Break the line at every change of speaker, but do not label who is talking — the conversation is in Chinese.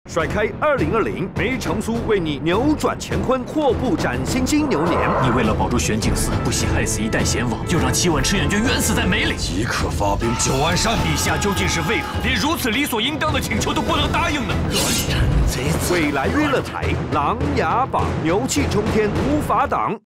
甩开2020，梅长苏为你扭转乾坤，祸不斩新金牛年。
你为了保住玄镜寺，不惜害死一代贤王，又让7万赤焰军冤死在梅里。
即刻发兵九安山。
陛下究竟是为何连如此理所应当的请求都不能答应呢？
乱臣贼子！
未来娱乐台《琅琊榜》，牛气冲天，无法挡。